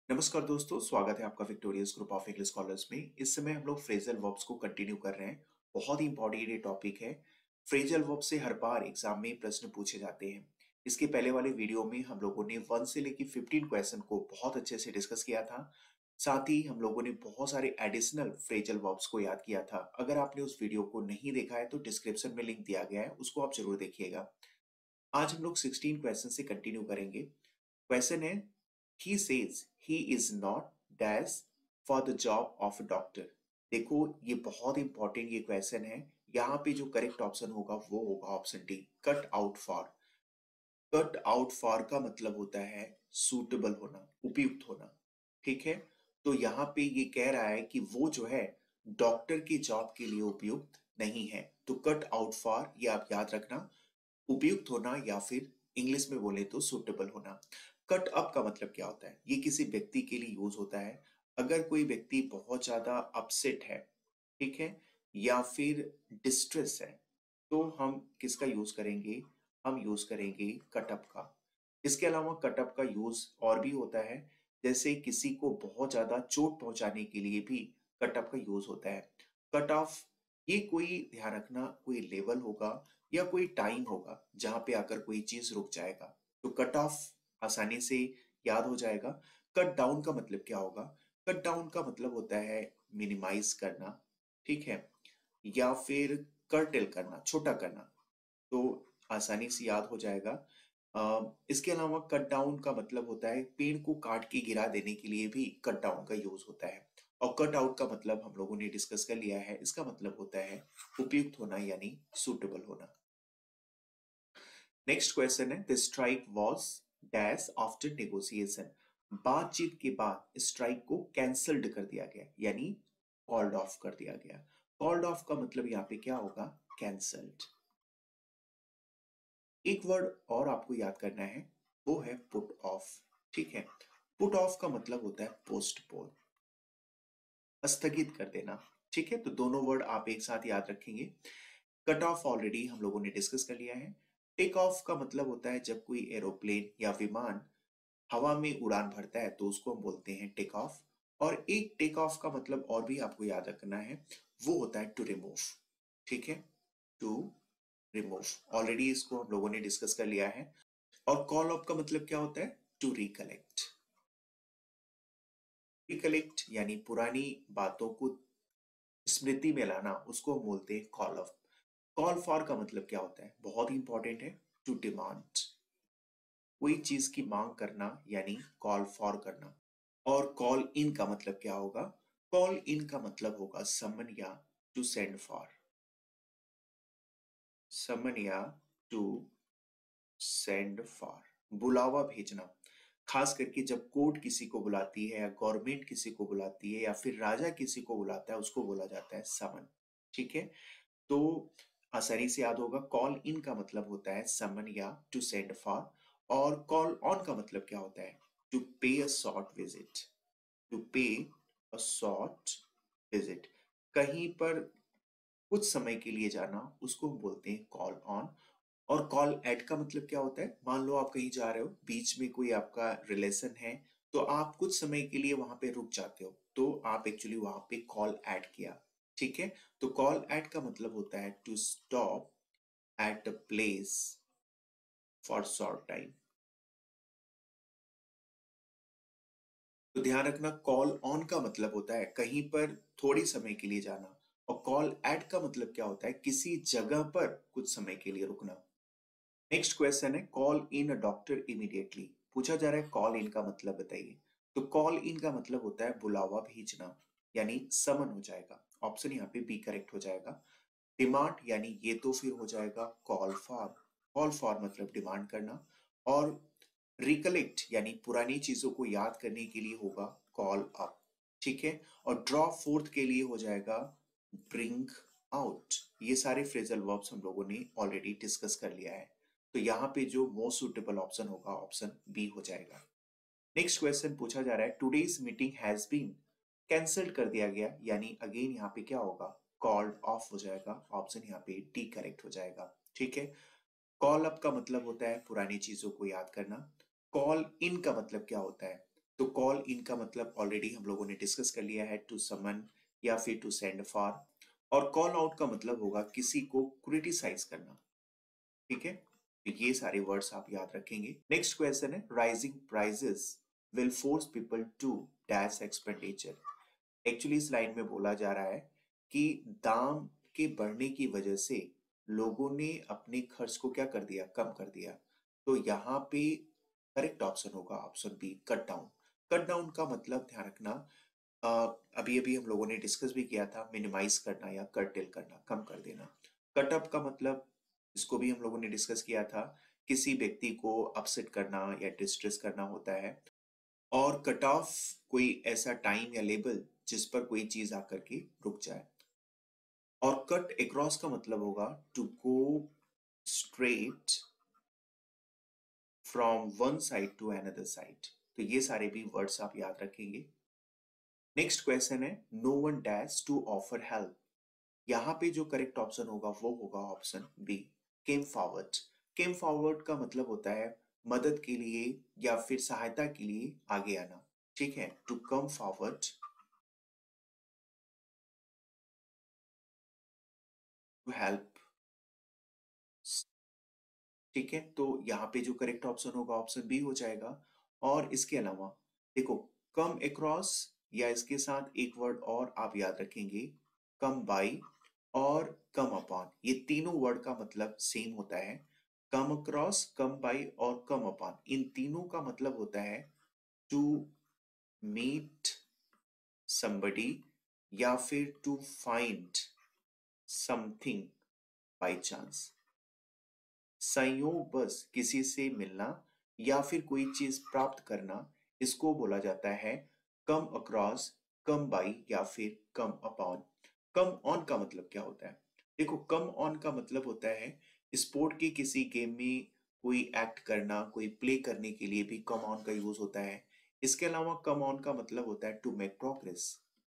नमस्कार दोस्तों, स्वागत है आपका victorious group of English scholars में। इस समय हम लोग फ्रेजल वर्ब्स को कंटिन्यू कर रहे हैं। बहुत ही इंपॉर्टेंट ये टॉपिक है। फ्रेजल वर्ब से हर बार एग्जाम में प्रश्न पूछे जाते हैं। इसके पहले वाले वीडियो में हम लोगों ने 1 से लेकर 15 क्वेश्चन को बहुत अच्छे से डिस्कस किया था। साथ ही हम लोगों ने बहुत सारे एडिशनल फ्रेजल वर्ब्स को याद किया था। अगर आपने उस वीडियो को नहीं देखा है तो डिस्क्रिप्शन में लिंक दिया गया है, उसको आप जरूर देखिएगा। आज हम लोग 16 क्वेश्चन से कंटिन्यू करेंगे। क्वेश्चन है, he says he is not dash for the job of a doctor। देखो, ये बहुत इंपॉर्टेंट ये क्वेश्चन है। यहाँ पे जो करेक्ट ऑप्शन होगा वो होगा option D, cut out for. Cut out for का मतलब होता है सूटेबल होना, उपयुक्त होना। ठीक है, तो यहाँ पे ये कह रहा है कि वो जो है डॉक्टर की जॉब के लिए उपयुक्त नहीं है। तो कट आउट फॉर ये आप याद रखना, उपयुक्त होना या फिर इंग्लिश में बोले तो सूटेबल होना। कट अप का मतलब क्या होता है? ये किसी व्यक्ति के लिए यूज होता है अगर कोई व्यक्ति बहुत ज्यादा अपसेट है, ठीक है, या फिर डिस्ट्रेस है, तो हम किसका यूज करेंगे? हम यूज करेंगे कटअप का। इसके अलावा कटअप का यूज और भी होता है, जैसे किसी को बहुत ज्यादा चोट पहुंचाने के लिए भी कटअप का यूज होता है। कट ऑफ, ये कोई ध्यान रखना, कोई लेवल होगा या कोई टाइम होगा जहां पे आकर कोई चीज रुक जाएगा। तो कट ऑफ आसानी से याद हो जाएगा। कट डाउन का मतलब क्या होगा? कट डाउन का मतलब होता है मिनिमाइज करना, ठीक है, या फिर कर्टेल करना, छोटा करना। तो आसानी से याद हो जाएगा। इसके अलावा कट डाउन का मतलब होता है पेड़ को काट के गिरा देने के लिए भी कट डाउन का यूज होता है। और कट आउट का मतलब हम लोगों ने डिस्कस कर लिया है, इसका मतलब होता है उपयुक्त होना यानी सूटेबल होना। नेक्स्ट क्वेश्चन है, the strike was dash after negotiation. बातचीत के बाद स्ट्राइक को कैंसल्ड कर दिया गया यानी कॉल्ड ऑफ कर दिया गया। कॉल्ड ऑफ का मतलब यहाँ पे क्या होगा? कैंसल्ड। एक वर्ड और आपको याद करना है, वो है पुट ऑफ। ठीक है, पुट ऑफ का मतलब होता है पोस्टपोन, स्थगित कर देना। ठीक है, तो दोनों वर्ड आप एक साथ याद रखेंगे। कट ऑफ ऑलरेडी हम लोगों ने डिस्कस कर लिया है। टेक ऑफ का मतलब होता है जब कोई एरोप्लेन या विमान हवा में उड़ान भरता है तो उसको हम बोलते हैं टेक ऑफ। और एक टेक ऑफ का मतलब और भी आपको याद रखना है, वो होता है टू रिमूव। ठीक है, टू रिमूव, ऑलरेडी इसको हम लोगों ने डिस्कस कर लिया है। और कॉल ऑफ का मतलब क्या होता है? To recollect. रिकलेक्ट यानी पुरानी बातों को स्मृति में लाना, उसको हम बोलते हैं कॉल ऑफ। कॉल फॉर का मतलब क्या होता है? बहुत ही इंपॉर्टेंट है, टू डिमांड। कोई चीज की मांग करना यानी कॉल फॉर करना। और कॉल इन का मतलब क्या होगा? कॉल इन का मतलब होगा समन या टू सेंड फॉर। समन या टू सेंड फॉर, बुलावा भेजना। खास करके जब कोर्ट किसी को बुलाती है या गवर्नमेंट किसी को बुलाती है या फिर राजा किसी को बुलाता है, उसको बोला जाता है समन। ठीक है, तो आसानी से याद होगा, कॉल इन का मतलब होता है समन या टू सेंड फॉर। और कॉल ऑन का मतलब क्या होता है? टू पे अ शॉर्ट विजिट। टू पे अ शॉर्ट विजिट, कहीं पर कुछ समय के लिए जाना, उसको हम बोलते हैं कॉल ऑन। और कॉल एट का मतलब क्या होता है? मान लो आप कहीं जा रहे हो, बीच में कोई आपका रिलेशन है, तो आप कुछ समय के लिए वहां पे रुक जाते हो, तो आप एक्चुअली वहां पे कॉल एट किया। ठीक है, तो कॉल एट का मतलब होता है to stop at a place for short time. तो ध्यान रखना, कॉल ऑन का मतलब होता है कहीं पर थोड़ी समय के लिए जाना, और कॉल एट का मतलब क्या होता है? किसी जगह पर कुछ समय के लिए रुकना। नेक्स्ट क्वेश्चन है, call in a doctor immediately. पूछा जा रहा है कॉल इन का मतलब बताइए। तो कॉल इन का मतलब होता है बुलावा भेजना यानी समन हो जाएगा। ऑप्शन यहाँ पे बी करेक्ट हो जाएगा। डिमांड यानी ये तो फिर हो जाएगा कॉल फॉर। कॉल फॉर मतलब डिमांड करना। और रिकलेक्ट यानी पुरानी चीजों को याद करने के लिए होगा कॉल अप। ठीक है, और ड्रॉ फोर्थ के लिए हो जाएगा ब्रिंग आउट। ये सारे फ्रेजल वर्ब्स हम लोगों ने ऑलरेडी डिस्कस कर लिया है। तो यहाँ पे जो मोस्ट सुटेबल ऑप्शन होगा ऑप्शन बी हो जाएगा। नेक्स्ट क्वेश्चन पूछा जा रहा है, today's meeting has been cancelled कर दिया गया यानी अगेन यहाँ पे क्या होगा? कॉल्ड ऑफ हो जाएगा। ऑप्शन यहाँ पे डी करेक्ट हो जाएगा। ठीक है, कॉल अप का मतलब होता है पुरानी चीजों को याद करना। कॉल इन का मतलब क्या होता है? तो कॉल इन का मतलब ऑलरेडी हम लोगों ने डिस्कस कर लिया है, टू समन या फिर टू सेंड फॉर। और कॉल आउट का मतलब होगा किसी को क्रिटिसाइज करना। ठीक है, तो ये सारे वर्ड्स आप याद रखेंगे। नेक्स्ट क्वेश्चन है, rising prices will force people to dash expenditure. Actually इस लाइन में बोला जा रहा है कि दाम के बढ़ने की वजह से लोगों ने अपने खर्च को क्या कर दिया, कम कर दिया। तो यहाँ पे करेक्ट ऑप्शन होगा option B, cut down. Cut down का मतलब ध्यान रखना, अभी अभी हम लोगों ने डिस्कस भी किया था, मिनिमाइज करना या कर्टेल करना, कम कर देना। कट अप का मतलब, इसको भी हम लोगों ने डिस्कस किया था, किसी व्यक्ति को अपसेट करना या डिस्ट्रेस करना होता है। और कट ऑफ कोई ऐसा टाइम या लेबल जिस पर कोई चीज आकर के रुक जाए। और कट अक्रॉस का मतलब होगा to go straight from one side to another side. तो ये सारे भी वर्ड्स आप याद रखेंगे। नेक्स्ट क्वेश्चन है, no one dash to offer help. यहाँ पे जो करेक्ट ऑप्शन होगा वो होगा option B, came forward. Came forward का मतलब होता है मदद के लिए या फिर सहायता के लिए आगे आना। ठीक है, to come forward, to help. ठीक है, तो यहाँ पे जो करेक्ट ऑप्शन होगा ऑप्शन बी हो जाएगा। और इसके अलावा देखो, कम अक्रॉस या इसके साथ एक वर्ड और आप याद रखेंगे, कम बाई और कम अपॉन। ये तीनों वर्ड का मतलब सेम होता है। कम अक्रॉस, कम बाई और कम अपॉन, इन तीनों का मतलब होता है टू मीट somebody या फिर to find something by chance. संयोगवश किसी से मिलना या फिर कोई चीज प्राप्त करना, इसको बोला जाता है कम अक्रॉस, कम बाई या फिर कम अपॉन। कम ऑन का मतलब क्या होता है? देखो, कम ऑन का मतलब होता है स्पोर्ट की किसी गेम में कोई एक्ट करना, कोई प्ले करने के लिए भी कम ऑन का यूज होता है। इसके अलावा कम ऑन का मतलब होता है to make progress.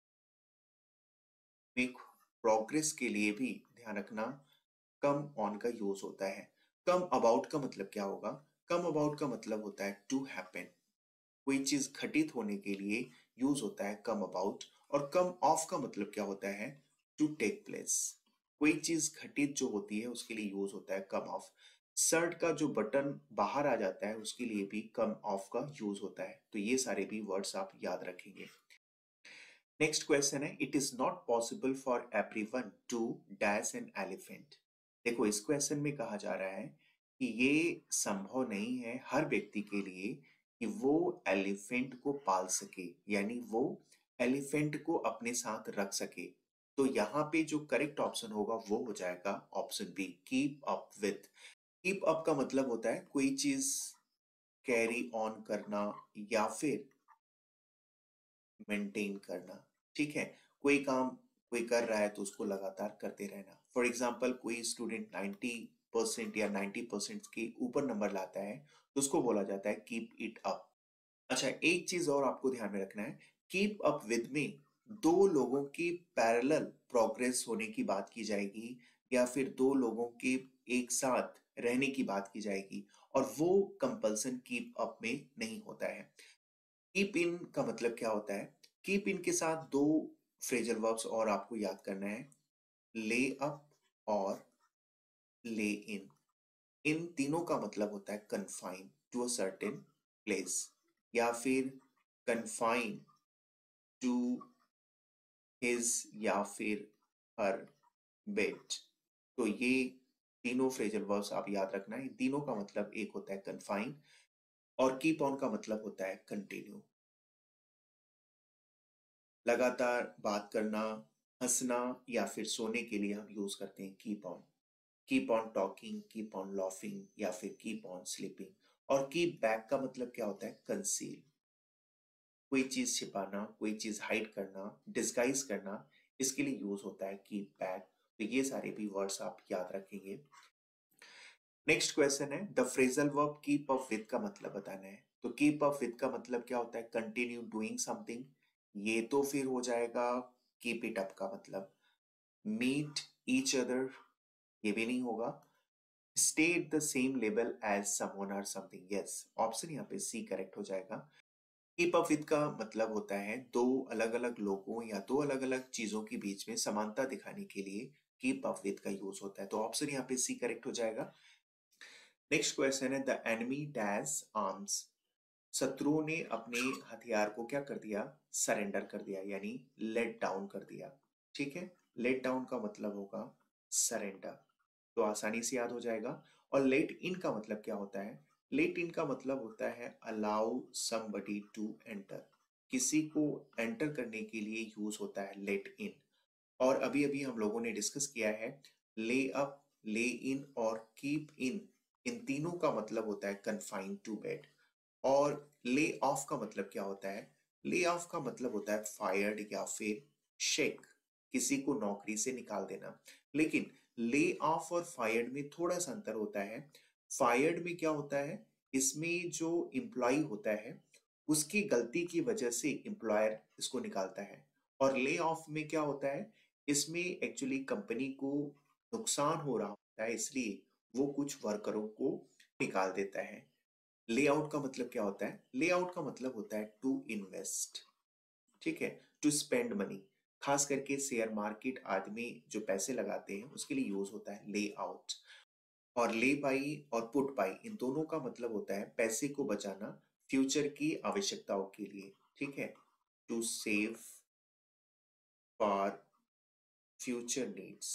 Make progress के लिए भी ध्यान रखना कम ऑन का यूज होता है। कम अबाउट का मतलब क्या होगा? कम अबाउट का मतलब होता है टू हैपन। कोई चीज घटित होने के लिए यूज होता है कम अबाउट। और कम ऑफ का मतलब क्या होता है? To take place. कोई चीज घटित जो होती है उसके लिए यूज होता है कम ऑफ। शर्ट का जो बटन बाहर आ जाता है उसके लिए भी कम ऑफ का यूज होता है। तो ये सारे भी वर्ड्स आप याद रखेंगे। नेक्स्ट क्वेश्चन है, it is not possible for everyone to dash an elephant. देखो, इस क्वेश्चन में कहा जा रहा है कि ये संभव नहीं है हर व्यक्ति के लिए कि वो एलिफेंट को पाल सके, यानी वो एलिफेंट को अपने साथ रख सके। तो यहाँ पे जो करेक्ट ऑप्शन होगा वो हो जाएगा option B, keep up with. Keep up का मतलब होता है कोई चीज कैरी ऑन करना या फिर मेंटेन करना। ठीक है, कोई काम कोई कर रहा है तो उसको लगातार करते रहना। फॉर एग्जाम्पल, कोई स्टूडेंट 90% या 90% के ऊपर नंबर लाता है तो उसको बोला जाता है कीप इट अप। अच्छा, एक चीज और आपको ध्यान में रखना है, कीप अप विद में दो लोगों की पैरेलल प्रोग्रेस होने की बात की जाएगी या फिर दो लोगों के एक साथ रहने की बात की जाएगी। और वो कंपल्सन कीप अप में नहीं होता है। कीप इन का मतलब क्या होता है? कीप इन के साथ दो फ्रेजल वर्ब्स और आपको याद करना है, ले अप और ले इन। इन तीनों का मतलब होता है confine to a certain place या फिर कन्फाइन टू हिज या फिर हर बेड। तो ये तीनों फ्रेजल वर्ब्स आप याद रखना है। इन तीनों का मतलब एक होता है कन्फाइन और कीप ऑन का मतलब होता है कंटिन्यू। लगातार बात करना, हंसना या फिर सोने के लिए हम यूज करते हैं keep on talking, keep on laughing या फिर कीप ऑन स्लीपिंग। और कीप बैक का मतलब क्या होता है? कंसील। कोई चीज छिपाना, कोई चीज हाइड करना, डिस्गाइज करना, इसके लिए यूज होता है कीप बैक। तो ये सारे भी वर्ड्स आप याद रखेंगे। नेक्स्ट क्वेश्चन है, the phrasal verb keep up with का मतलब बताना है। तो कीप अप विद का मतलब क्या होता है? Continue doing something. ये तो फिर हो जाएगा कीप इट अप का मतलब। मीट ईच अदर, ये भी नहीं होगा। Stay at the same level as someone और समथिंग, यस, ऑप्शन यहाँ पे सी करेक्ट हो जाएगा। कीप अप विद का मतलब होता है दो अलग अलग लोगों या दो अलग अलग चीजों के बीच में समानता दिखाने के लिए कीप अप विद का यूज होता है। तो ऑप्शन यहाँ पे सी करेक्ट हो जाएगा। नेक्स्ट क्वेश्चन है द एनिमी डैज आर्म्स। शत्रुओं ने अपने हथियार को क्या कर दिया, सरेंडर कर दिया, यानी लेट डाउन कर दिया। ठीक है, लेट डाउन का मतलब होगा सरेंडर, तो आसानी से याद हो जाएगा। और लेट इन का मतलब क्या होता है, लेट इन का मतलब होता है अलाउ समबडी टू एंटर, किसी को एंटर करने के लिए यूज होता है लेट इन। और अभी अभी हम लोगों ने डिस्कस किया है ले अप, ले इन और कीप इन, इन तीनों का मतलब होता है कन्फाइन टू बेड। और ले ऑफ का मतलब क्या होता है, ले ऑफ का मतलब होता है फायर्ड या फिर शेक, किसी को नौकरी से निकाल देना। लेकिन ले ऑफ और फायर्ड में थोड़ा सा अंतर होता है। फायर्ड में क्या होता है, इसमें जो एम्प्लॉय होता है उसकी गलती की वजह से एम्प्लॉयर इसको निकालता है। और ले ऑफ में क्या होता है, इसमें एक्चुअली कंपनी को नुकसान हो रहा होता है, इसलिए वो कुछ वर्करों को निकाल देता है। लेआउट का मतलब क्या होता है, लेआउट का मतलब होता है टू इन्वेस्ट। ठीक है, टू स्पेंड मनी, खास करके शेयर मार्केट आदमी जो पैसे लगाते हैं उसके लिए यूज होता है ले आउट। और ले बाई और पुट बाई, इन दोनों का मतलब होता है पैसे को बचाना फ्यूचर की आवश्यकताओं के लिए। ठीक है, to save for future needs.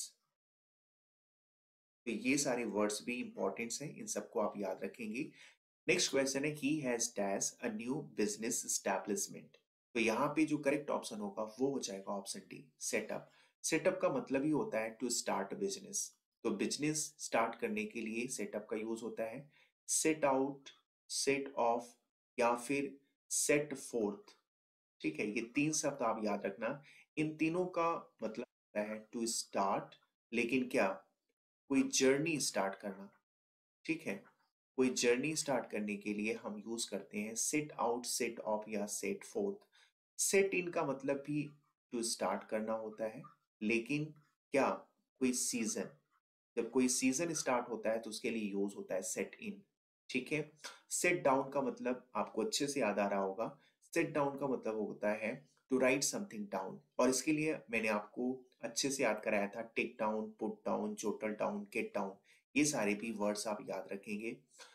तो ये सारे वर्ड्स भी इंपॉर्टेंट्स हैं, इन सबको आप याद रखेंगे। नेक्स्ट क्वेश्चन है he has dash a new business establishment. तो यहाँ पे जो करेक्ट ऑप्शन होगा वो हो जाएगा ऑप्शन डी, सेटअप। सेटअप का मतलब ही होता है टू स्टार्ट बिजनेस। तो बिजनेस स्टार्ट करने के लिए सेटअप का यूज होता है। सेट आउट, सेट ऑफ या फिर सेट फोर्थ। ठीक है, ये तीन शब्द आप याद रखना। इन तीनों का मतलब होता है टू स्टार्ट, लेकिन क्या, कोई जर्नी स्टार्ट करना। ठीक है, कोई जर्नी स्टार्ट करने के लिए हम यूज करते हैं सेट आउट, सेट ऑफ या सेट फोर्थ। सेट इन का मतलब भी टू स्टार्ट करना होता है, लेकिन क्या, कोई सीजन, जब कोई सीजन स्टार्ट होता है तो उसके लिए यूज होता है सेट इन। ठीक है, सेट डाउन का मतलब आपको अच्छे से याद आ रहा होगा। सेट डाउन का मतलब होता है टू राइट समथिंग डाउन, और इसके लिए मैंने आपको अच्छे से याद कराया था take down, put down, jot down, get down, ये सारे भी वर्ड्स आप याद रखेंगे।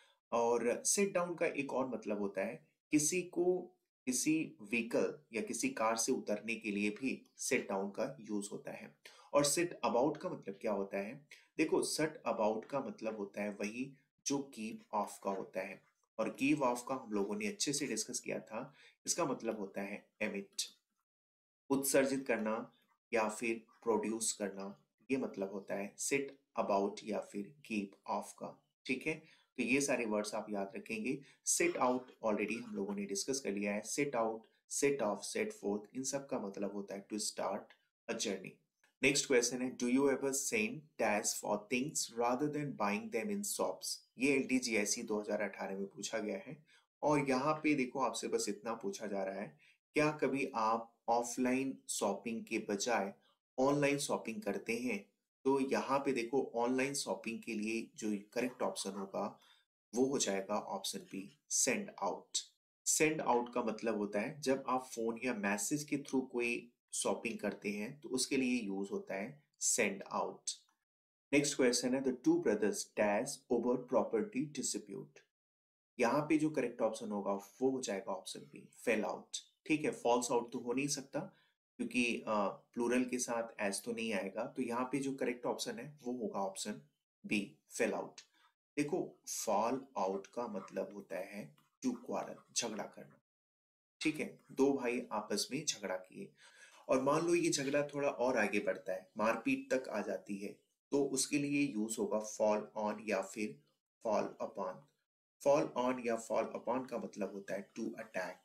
और सिट डाउन का एक और मतलब होता है किसी को किसी व्हीकल या किसी कार से उतरने के लिए भी सिट डाउन का यूज होता है। और सिट अबाउट का मतलब क्या होता है, देखो सिट अबाउट का मतलब होता है वही जो गिव ऑफ का होता है। और गिव ऑफ का हम लोगों ने अच्छे से डिस्कस किया था, इसका मतलब होता है एमिट, उत्सर्जित करना या फिर प्रोड्यूस करना, ये मतलब होता है सिट अबाउट या फिर गिव ऑफ का। ठीक है, तो ये सारे वर्ड्स आप याद रखेंगे। सिट आउट ऑलरेडी हम लोगों ने डिस्कस कर लिया है, sit out, set off, set forth, इन सब का मतलब होता है to start a journey. Next question है do you ever send tags for things rather than buying them in shops. ये एलडीजीएसई 2018 में पूछा गया है। और यहाँ पे देखो आपसे बस इतना पूछा जा रहा है, क्या कभी आप ऑफलाइन शॉपिंग के बजाय ऑनलाइन शॉपिंग करते हैं। तो यहाँ पे देखो ऑनलाइन शॉपिंग के लिए जो करेक्ट ऑप्शन होगा वो हो जाएगा option B, send out. Send out का मतलब होता है जब आप फोन या मैसेज के थ्रू कोई शॉपिंग करते हैं तो उसके लिए यूज होता है सेंड आउट। नेक्स्ट क्वेश्चन है the two brothers dash over property dispute. यहाँ पे जो करेक्ट ऑप्शन होगा वो हो जाएगा ऑप्शन बी, फेल आउट। ठीक है, फॉल्स आउट तो हो नहीं सकता क्योंकि प्लूरल के साथ एस तो नहीं आएगा, तो यहाँ पे जो करेक्ट ऑप्शन है वो होगा ऑप्शन बी, फेल आउट। देखो फॉल आउट का मतलब होता है टू क्वारल, झगड़ा करना। ठीक है, दो भाई आपस में झगड़ा किए और मान लो ये झगड़ा थोड़ा और आगे बढ़ता है, मारपीट तक आ जाती है, तो उसके लिए यूज होगा फॉल ऑन या फिर फॉल अपॉन। फॉल ऑन या फॉल अपॉन का मतलब होता है टू अटैक।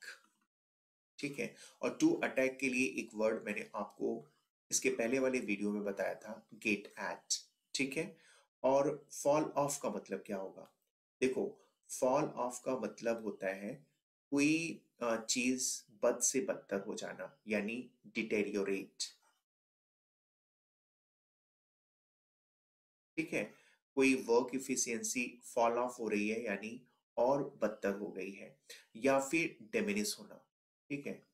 ठीक है, और टू अटैक के लिए एक वर्ड मैंने आपको इसके पहले वाले वीडियो में बताया था, गेट एट। ठीक है, और फॉल ऑफ का मतलब क्या होगा, देखो फॉल ऑफ का मतलब होता है कोई चीज बद से बदतर हो जाना, यानी डिटेरियोरेट। ठीक है, कोई वर्क इफिशियंसी फॉल ऑफ हो रही है यानी और बदतर हो गई है, या फिर डिमिनिश होना। ठीक है।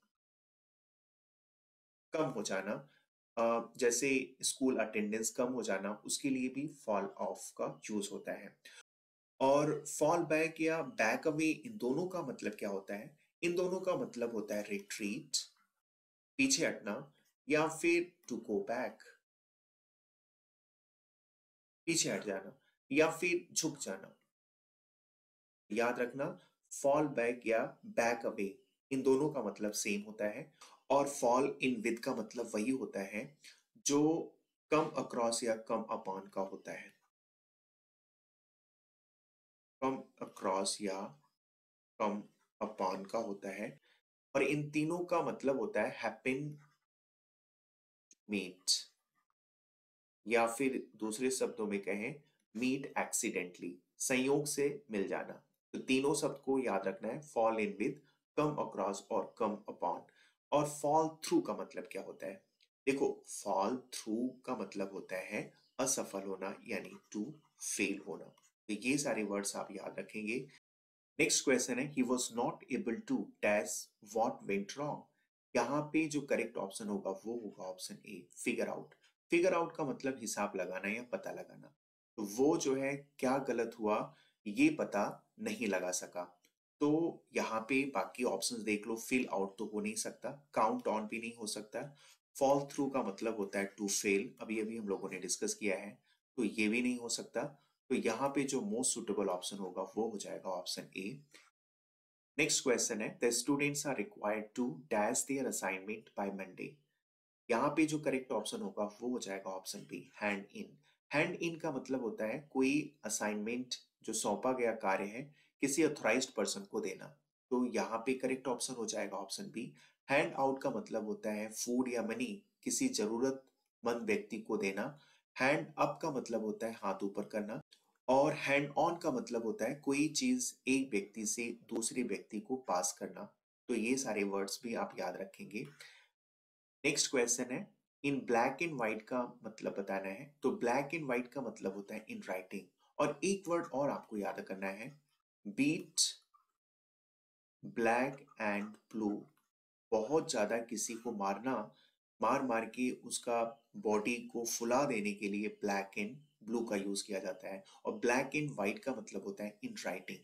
कम हो जाना, जैसे स्कूल अटेंडेंस कम हो जाना, उसके लिए भी फॉल ऑफ का यूज होता है। और फॉल बैक या बैक अवे, इन दोनों का मतलब क्या होता है? इन दोनों का मतलब होता है रिट्रीट, पीछे हटना, या फिर टू गो बैक, पीछे हट जाना, या फिर झुक जाना। याद रखना, फॉल बैक या बैक अवे, इन दोनों का मतलब सेम होता है। और फॉल इन विद का मतलब वही होता है जो कम अक्रॉस या कम अपॉन का होता है। कम अक्रॉस या कम अपॉन का होता है। और इन तीनों का मतलब होता है हैपन, मीट, या फिर दूसरे शब्दों में कहें मीट एक्सीडेंटली, संयोग से मिल जाना। तो तीनों शब्द को याद रखना है, fall in with, come across और कम अपॉन। और फॉल थ्रू का मतलब क्या होता है? देखो, फॉल थ्रू का मतलब होता है असफल होना, यानी टू फेल होना। तो ये सारे वर्ड्स आप याद रखेंगे। नेक्स्ट क्वेश्चन है, he was not able to dash what went wrong. यहाँ पे जो करेक्ट ऑप्शन होगा वो होगा option A, figure out. Figure out का मतलब हिसाब लगाना या पता लगाना। तो वो जो है क्या गलत हुआ ये पता नहीं लगा सका। तो यहाँ पे बाकी ऑप्शंस देख लो, फिल आउट तो हो नहीं सकता, काउंट ऑन भी नहीं हो सकता, फॉल थ्रू का मतलब होता है टू फेल, अभी अभी हम लोगों ने डिस्कस किया है, तो ये भी नहीं हो सकता। तो यहाँ पे जो मोस्ट सुटेबल ऑप्शन होगा वो हो जाएगा ऑप्शन ए। नेक्स्ट क्वेश्चन है, the students are required to dash their assignment by Monday. यहाँ पे जो करेक्ट ऑप्शन होगा वो हो जाएगा option B, hand in. Hand in का मतलब होता है कोई असाइनमेंट जो सौंपा गया कार्य है किसी ऑथराइज्ड पर्सन को देना। तो यहाँ पे करेक्ट ऑप्शन हो जाएगा ऑप्शन बी। हैंड आउट का मतलब होता है फूड या मनी किसी जरूरतमंद व्यक्ति को देना। हैंड अप का मतलब होता है हाथ ऊपर करना। और हैंड ऑन का मतलब होता है कोई चीज एक व्यक्ति से दूसरे व्यक्ति को पास करना। तो ये सारे वर्ड्स भी आप याद रखेंगे। नेक्स्ट क्वेश्चन है, इन ब्लैक एंड व्हाइट का मतलब बताना है। तो ब्लैक एंड व्हाइट का मतलब होता है इन राइटिंग। और एक वर्ड और आपको याद करना है, बीट ब्लैक एंड ब्लू। बहुत ज्यादा किसी को मारना, मार मार के उसका बॉडी को फुला देने के लिए ब्लैक एंड ब्लू का यूज किया जाता है। और ब्लैक एंड व्हाइट का मतलब होता है इन राइटिंग।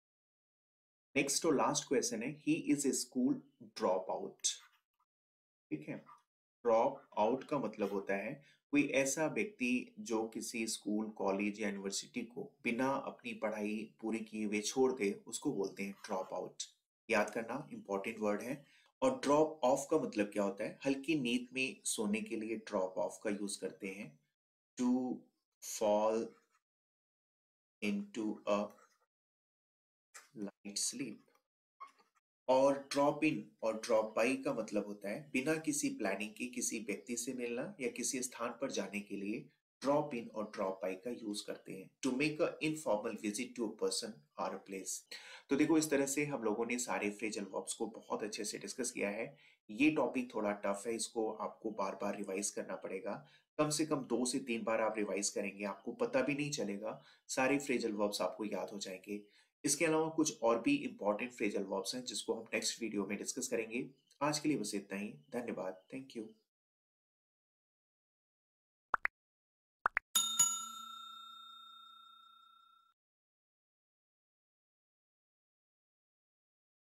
नेक्स्ट और लास्ट क्वेश्चन है, he is a school drop out. ठीक है। ड्रॉप आउट का मतलब होता है कोई ऐसा व्यक्ति जो किसी स्कूल कॉलेज या यूनिवर्सिटी को बिना अपनी पढ़ाई पूरी किए हुए छोड़ दे, उसको बोलते हैं ड्रॉप आउट। याद करना, इंपॉर्टेंट वर्ड है। और ड्रॉप ऑफ का मतलब क्या होता है? हल्की नींद में सोने के लिए ड्रॉप ऑफ का यूज करते हैं, to fall into a light sleep. और ड्रॉप इन और ड्रॉप बाई का मतलब होता है बिना किसी प्लानिंग के किसी व्यक्ति से मिलना या किसी स्थान पर जाने के लिए ड्रॉप इन और ड्रॉप बाई का यूज करते हैं, to make a informal visit to a person और अ प्लेस। तो देखो, इस तरह से हम लोगों ने सारे फ्रेजल वर्ब्स को बहुत अच्छे से डिस्कस किया है। ये टॉपिक थोड़ा टफ है, इसको आपको बार बार रिवाइज करना पड़ेगा। कम से कम 2 से 3 बार आप रिवाइज करेंगे, आपको पता भी नहीं चलेगा, सारे फ्रेजल वर्ब्स आपको याद हो जाएंगे। इसके अलावा कुछ और भी इंपॉर्टेंट फ्रेजल वर्ब्स हैं जिसको हम नेक्स्ट वीडियो में डिस्कस करेंगे। आज के लिए बस इतना ही। धन्यवाद। Thank you.